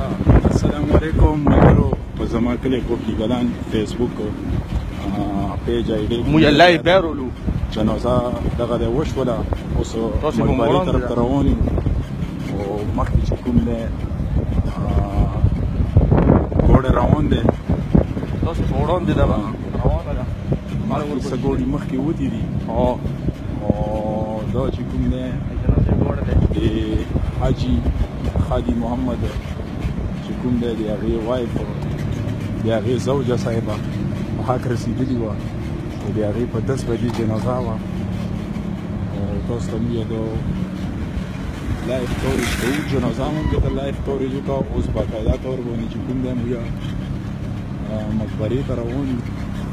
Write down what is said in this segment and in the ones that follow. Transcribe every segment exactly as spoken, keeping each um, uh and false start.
السلام علیکم ملګرو په زما کلی کوټلی ګلان فیسبوک پیج آی ډي موږ لایو بیرولو جنازه دغه د وشوله اوس مقبرې طرف ته روان یو او مخکې چې کوم دی ګوډه روان دی تاسو په وړاندې ده روانه ده مخکې څه ګوډې مخکې وتې دي او دا چې کوم دی د حاجي خادي محمد چې کوم دی د هغې وایف د هغې زوجه صاحبه په حق رسېدلې وه او د هغې په دس بجې جنازه وه او تاسو ته موږ د لایف کوریج کوو جنازه هم دلته لایف کوریج وکړه اوس باقاعده طور باندې چې کوم دی موږ مقبرې ته روان یو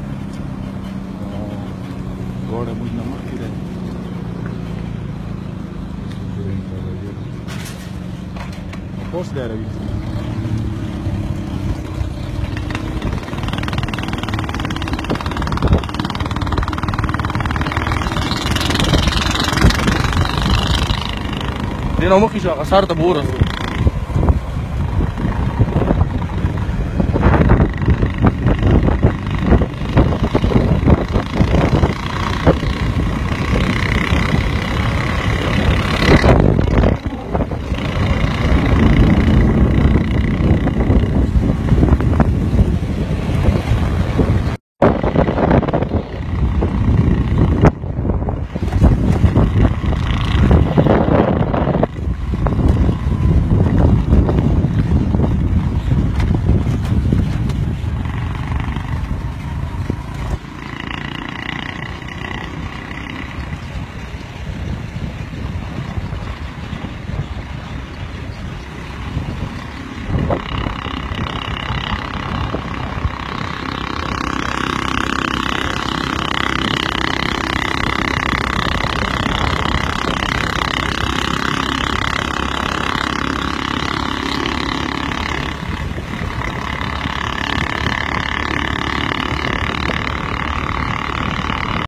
ګوډه موږ نه مخکې دی پوست دی روي دې نه مخکې شو هغه ښار ته به ورسو